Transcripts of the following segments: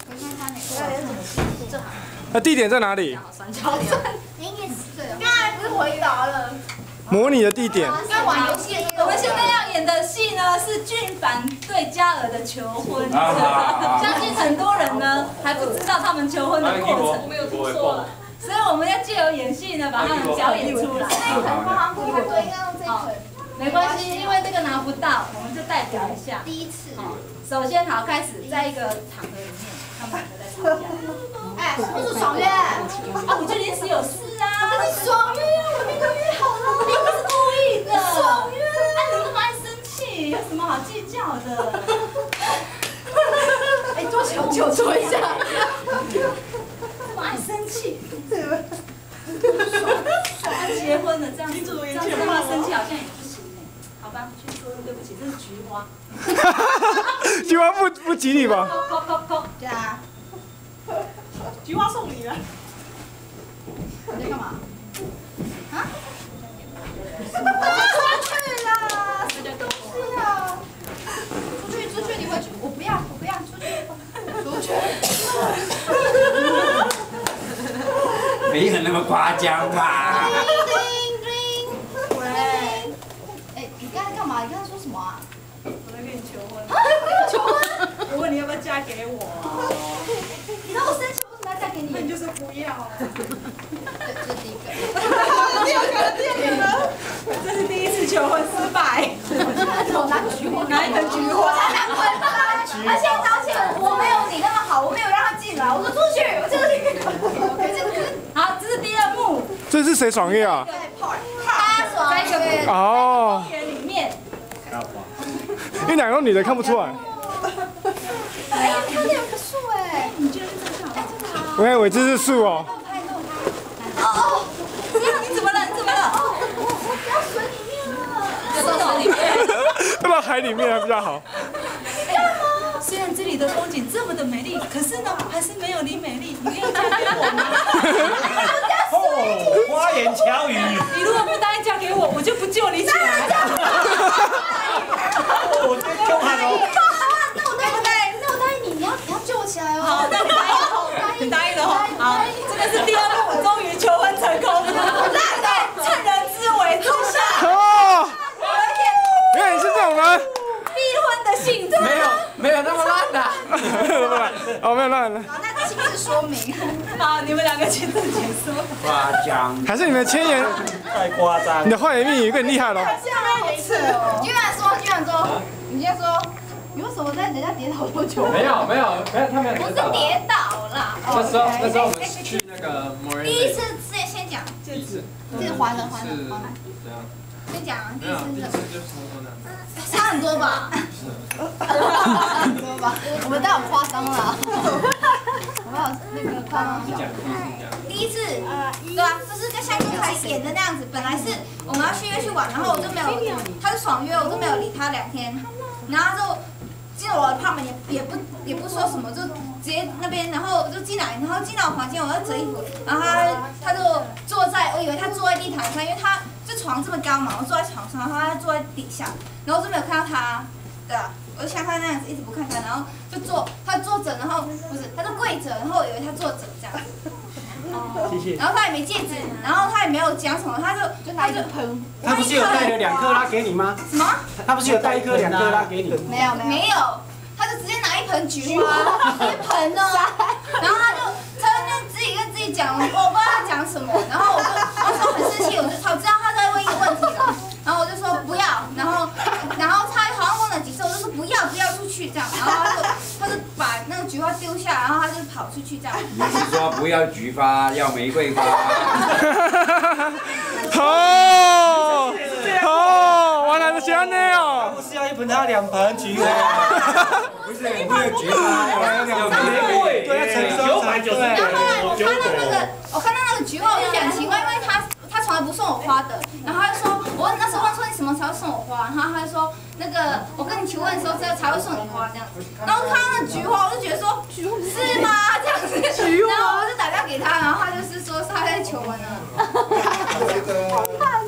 那地点在哪里？ 酸桥站。刚才不是回答了？ 模拟的地点。 刚玩游戏，我们现在要演的戏呢是俊凡对嘉儿的求婚。相信很多人呢还不知道他们求婚的过程，我没有听说。所以我们要借由演戏呢，把他们表演出来。这一盆帮忙不太对，应该用这一盆。没关系，因为这个拿不到，我们就代表一下。第一次。首先好，开始在一个场合里面，他们两个在吵架。哎，是不是爽约？啊，我就临时有事啊。跟你爽约啊，我们都约好了。你不是故意的。爽约。啊，你那么爱生气，有什么好计较的？哎，多求救说一下。这么爱生气。他结婚了，这样这么生气好像也不行哎。好吧，去说对不起，这是菊花。 菊花不吉利吧？ 扣，对啊。菊花送礼了。你在干嘛？啊？出去啦！什么东西啊？出去，你回去。我不要，出去。 没有那么夸张吧？ 喂，哎，你刚才干嘛？你刚才说什么啊？我在跟你求婚。求婚？我问你要不要嫁给我啊？你让我生气，为什么要嫁给你？那你就说不要。这是第一个。第二个呢？这是第一次求婚失败。我拿菊花，拿一盆菊花。我才拿回来。他现在道歉，我没有你那么好，我没有让他进来，我说出去，我这个。好，这是第二幕。 这是谁爽约啊？ 他爽约。 哦。 公园里面。 因为两个女的看不出来。 哎，它两个树哎，你觉得这个好？哎，这个好。 我以为这是树哦。 哦，你怎么了？哦，我掉水里面了。掉到水里面。 掉到海里面还比较好。 虽然这里的风景这么的美丽，可是呢，还是没有你美丽。你愿意嫁给我吗？ 哦，花言巧语。 你如果不答应嫁给我，我就不救你起来。 我真凶悍哦。 那我答应你，你要救我起来哦。好，那你答应了哈。好，这个是第二幕，终于求婚成功了。对，趁人之危之下。 哦。原来你是这种人。 逼婚的性质。 没有那么烂的。 哦，没有烂的。 好，那亲自说明。好，你们两个亲自解说。 夸张。 还是你们千言？ 太夸张。 你的花言蜜语更厉害了。 这样好扯哦。居然说，你先说，你为什么在人家跌倒多久？ 没有，他没有不是跌倒啦。 那时候我们去那个某人。 第一次先讲。 第一次。 这是还了。 这样。 先讲第一次是什么？ 就是差不多那样。 差很多吧？差很多吧？我们都有夸张了。我们有那个夸张。第一次，对啊，就是跟像刚才演的那样子。本来是我们要去约去玩，然后我就没有，他是爽约，我就没有理他2天，然后就进了我的apartment也不说什么，就直接那边，然后就进来，然后进到我房间，我要折衣服，然后他就坐在，我以为他坐在地毯上，因为他这床这么高嘛，我坐在床上，然后他坐在底下，然后我就没有看到他，对啊，我就像他那样子一直不看他，然后他坐着，然后不是，他就跪着，然后我以为他坐着这样子。 谢谢。 然后他也没戒指，然后他也没有讲什么，他就喷。 他不是有带了2克拉给你吗？ 什么？ 他不是有带1颗2克拉给你？ 没有，他就直接拿一盆菊花，一盆哦，然后他就在那边自己跟自己讲，我不知道他讲什么，然后我说很生气，我知道他在问一个问题了，然后我就说不要，然后他好像问了几次，我就说不要出去这样，然后他就把那个菊花丢下，然后他就跑出去这样。 你是说不要菊花，要玫瑰花？ 原来是安尼哦。 不是要1盆，他2盆菊花。不是1盆菊花，要玫瑰，对，要成双成对。 然后后来我看到那个菊花，我就觉得很奇怪，因为他从来不送我花的。然后他就说，我那时候问说你什么才会送我花，然后他就说那个我跟你求婚的时候才会送你花这样子。然后看到那个菊花，我就觉得说是吗这样子，然后我就打电话给他，然后他就是说他在求婚了。好看哦。第二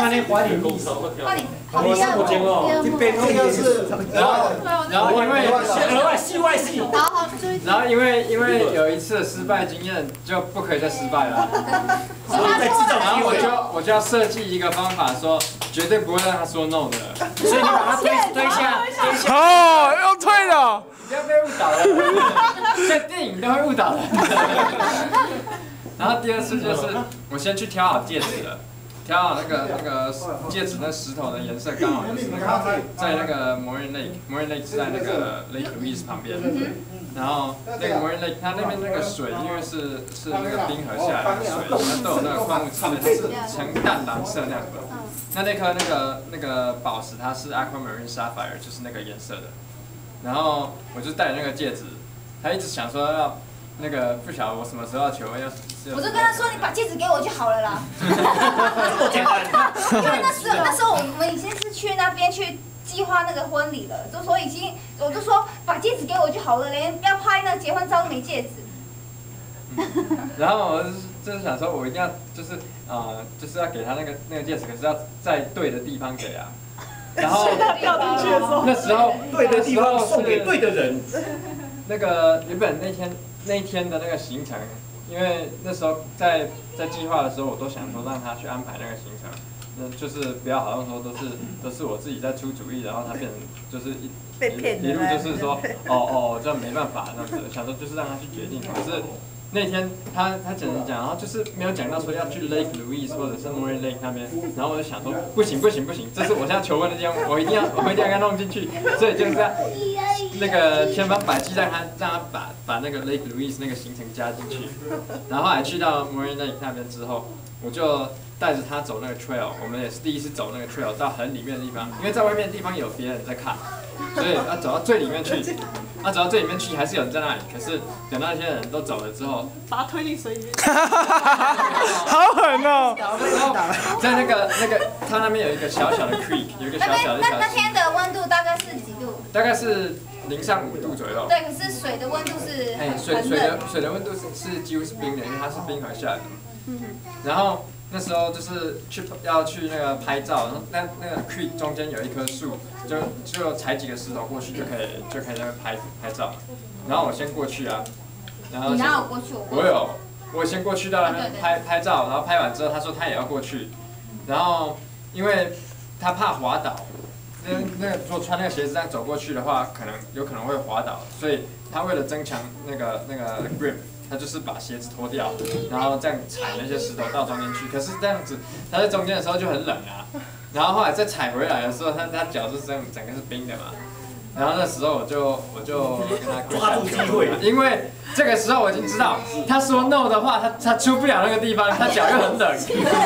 看那华联历史， 快点， 我是我经哦，这边这个是， 然后因为额外戏外戏， 好， 然后因为有一次失败经验，就不可以再失败了。 所以在制造然后机会。 我就要设计一个方法，说绝对不会让他说 no 的。 所以你把它推下。 哦，要退了。 不要被误导了，在电影都会误导的。然后第二次就是我先去挑好戒指了，挑好那个戒指那石头的颜色刚好就是在那个Moraine Lake，Moraine Lake 是在那个 Lake Louise 旁边。然后那个Moraine Lake， 它那边那个水，因为是那个冰河下来的水，它都有那个矿物质，它是呈淡蓝色那样的。那颗那个宝石，它是 Aquamarine Sapphire， 就是那个颜色的。然后我就戴那个戒指，他一直想说要那个不晓得我什么时候要求婚， 我就跟他说你把戒指给我就好了啦。 这么简单。 因为那时候我们已经是去那边去计划那个婚礼了，就说我就说把戒指给我就好了，连要拍那结婚照都没戒指。 然后我就是想说，我一定要就是要给他那个戒指，可是要在对的地方给啊。然后那时候对的地方送给对的人。 那个原本那一天的那个行程，因为那时候在计划的时候，我都想说让他去安排那个行程，那就是不要好像说都是我自己在出主意，然后他变成就是一路就是说这样没办法那样子，想说就是让他去决定，可是。那天他讲，然后就是没有讲到说要去 Lake Louise 或者是 Moraine Lake 那边，然后我就想说不行，这是我现在求婚的地方，我一定要给他弄进去，所以就是那个千方百计让他把那个 Lake Louise 那个行程加进去，然后后来去到 Moraine Lake 那边之后，我就带着他走那个 trail， 我们也是第一次走那个 trail 到很里面的地方，因为在外面的地方有别人在看，所以要走到最里面去。走到最里面去，还是有人在那里。可是等到那些人都走了之后， 把他推进水里面。 好狠哦！ 在那个，他那边有一个小小的 creek， 有一个小小的那天的温度大概是几度？ 大概是0上5度左右。 对，可是水的温度是水的温度是几乎是冰的，因为它是冰河下来的。然后那时候就是要去那个拍照，然后那个 creek 中间有一棵树，就踩几个石头过去就可以在那边拍照。然后我先过去啊，然后你哪有过去？ 我先过去到那边拍照，然后拍完之后他说他也要过去，然后因为他怕滑倒，那个如果穿那个鞋子这样走过去的话，有可能会滑倒，所以他为了增强那个 grip。他就是把鞋子脱掉，然后这样踩那些石头到中间去。可是这样子，他在中间的时候就很冷啊。然后后来再踩回来的时候，他脚是这样，整个是冰的嘛。然后那时候我就跟他抓住机会， 因为这个时候我已经知道，他说 no 的话，他出不了那个地方，他脚又很冷，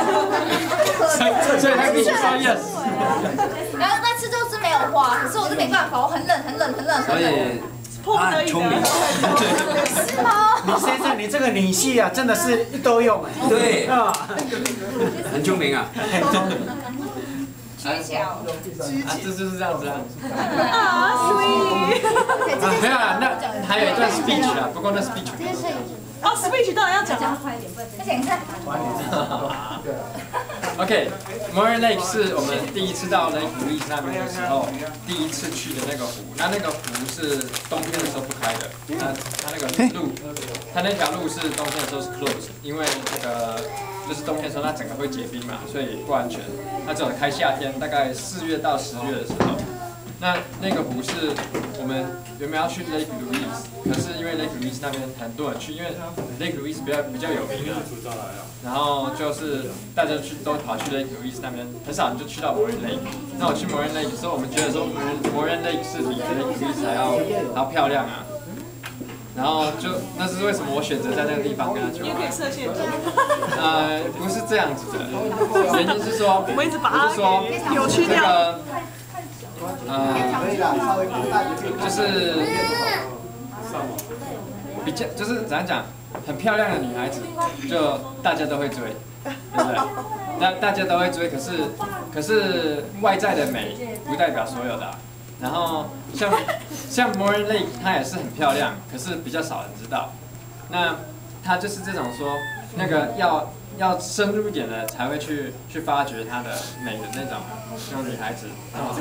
所以他必须说 yes。 然后那次就是没有滑，可是我是没办法，我很冷。 所以他很聪明。 是吗？ 李先生，你这个女婿啊，真的是一都用哎。 对啊， 很聪明啊。 很聪明。 技巧。 这就是这样子啊。 sweet。 没有啦，那还有一段 speech 啊，不过那 speech。 speech 当然要讲啊。 再讲一次。 OK，Moraine Lake 是我们第一次到 Lake Louise 那边的时候，第一次去的那个湖。那个湖是冬天的时候不开的，它那个路，它那条路是冬天的时候是 closed， 因为那个就是冬天的时候它整个会结冰嘛，所以不安全。它只有开夏天，大概4月到10月的时候。那个湖是我们原本要去 Lake Louise， 可是因为 Lake Louise 那边很多人去，因为 Lake Louise 比较有名啊，然后就是大家都跑去 Lake Louise 那边，很少人就去到 Moraine Lake。那我去 Moraine Lake 的时候，我们觉得说 Moraine Lake 是比 Lake Louise 还要漂亮啊。然后那是为什么我选择在那个地方跟他求婚？ 也可以设限制。 不是这样子的，原因是说， 我们一直把它扭曲掉。就是比较就是怎样讲，很漂亮的女孩子，就大家都会追，对不对？大家都会追，可是外在的美不代表所有的啊。然后像 Moraine Lake， 它也是很漂亮，可是比较少人知道。那它就是这种说， 那个要深入一点的才会去发掘她的美的那种女孩子。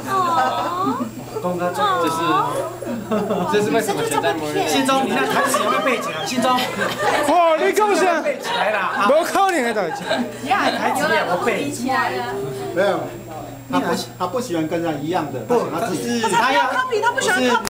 这是为什么选在末日？ 信中，你那台词有没有背景啊？信中， 哇，你讲啥？ 背起来啦！ 无可能的代志。 台词也有背。 起来了。 没有，他不喜欢跟人家一样的， 不， 他自己。 他要 copy， 他不喜欢 copy。